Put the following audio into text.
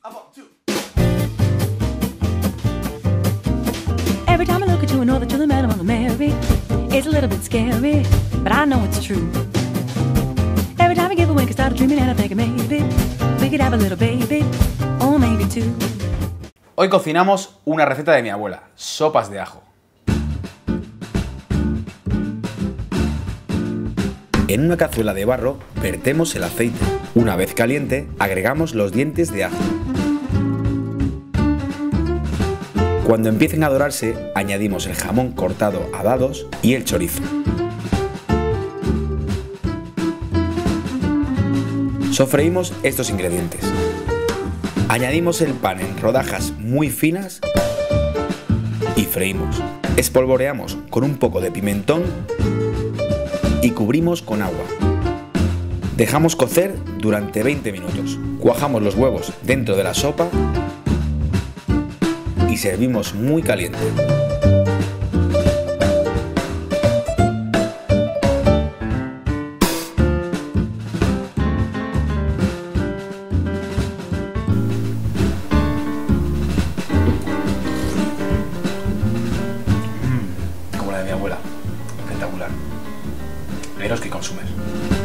Every time I look at you, I know that you're the man I wanna marry. It's a little bit scary, but I know it's true. Every time I give a wink, I start dreaming and I think maybe we could have a little baby, or maybe two. Hoy cocinamos una receta de mi abuela, sopas de ajo. En una cazuela de barro vertemos el aceite. Una vez caliente, agregamos los dientes de ajo. Cuando empiecen a dorarse, añadimos el jamón cortado a dados y el chorizo. Sofreímos estos ingredientes. Añadimos el pan en rodajas muy finas y freímos. Espolvoreamos con un poco de pimentón y cubrimos con agua. Dejamos cocer durante 20 minutos. Cuajamos los huevos dentro de la sopa y servimos muy caliente. Como la de mi abuela. Espectacular. Veros que consumes.